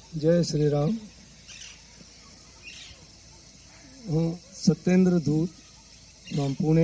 जय श्री राम। सत्येंद्र धूत फ्रॉम पुणे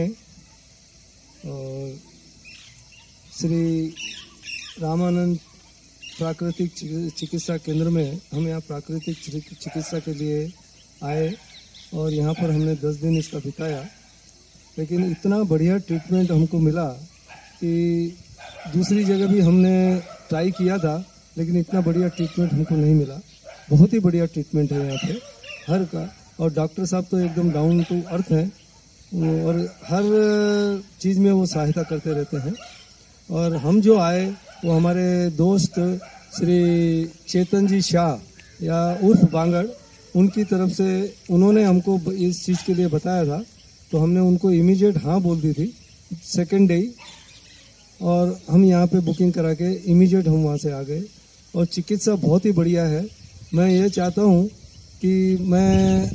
और श्री रामानंद प्राकृतिक चिकित्सा केंद्र में हम यहाँ प्राकृतिक चिकित्सा के लिए आए और यहाँ पर हमने 10 दिन इसका बिताया, लेकिन इतना बढ़िया ट्रीटमेंट हमको मिला कि दूसरी जगह भी हमने ट्राई किया था, लेकिन इतना बढ़िया ट्रीटमेंट हमको नहीं मिला। बहुत ही बढ़िया ट्रीटमेंट है यहाँ पे हर का, और डॉक्टर साहब तो एकदम डाउन टू अर्थ हैं और हर चीज़ में वो सहायता करते रहते हैं। और हम जो आए वो हमारे दोस्त श्री चेतन जी शाह या उर्फ बांगड़, उनकी तरफ से उन्होंने हमको इस चीज़ के लिए बताया था, तो हमने उनको इमीडिएट हाँ बोल दी थी सेकेंड डे, और हम यहाँ पे बुकिंग करा के इमीडिएट हम वहाँ से आ गए। और चिकित्सा बहुत ही बढ़िया है। मैं ये चाहता हूँ कि मैं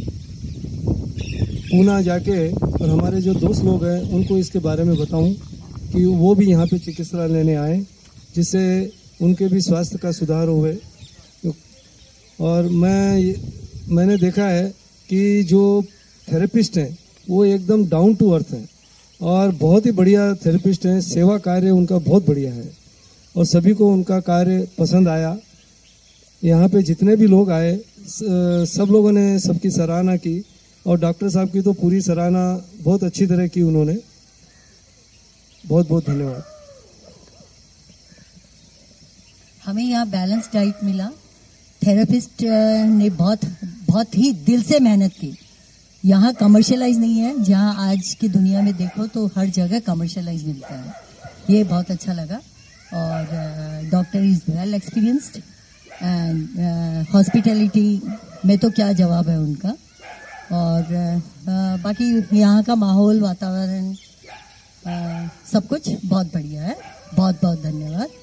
पूना जाके और हमारे जो दोस्त लोग हैं उनको इसके बारे में बताऊं कि वो भी यहाँ पे चिकित्सा लेने आए, जिससे उनके भी स्वास्थ्य का सुधार होवे। और मैंने देखा है कि जो थेरेपिस्ट हैं वो एकदम डाउन टू अर्थ हैं और बहुत ही बढ़िया थेरेपिस्ट हैं। सेवा कार्य उनका बहुत बढ़िया है और सभी को उनका कार्य पसंद आया। यहाँ पे जितने भी लोग आए सब लोगों ने सबकी सराहना की और डॉक्टर साहब की तो पूरी सराहना बहुत अच्छी तरह की उन्होंने। बहुत बहुत धन्यवाद। हमें यहाँ बैलेंस डाइट मिला। थेरेपिस्ट ने बहुत ही दिल से मेहनत की। यहाँ कमर्शियलाइज नहीं है, जहाँ आज की दुनिया में देखो तो हर जगह कमर्शियलाइज मिलता है। ये बहुत अच्छा लगा। और doctor is well experienced and hospitality में तो क्या जवाब है उनका। और बाकी यहाँ का माहौल, वातावरण, सब कुछ बहुत बढ़िया है। बहुत बहुत धन्यवाद।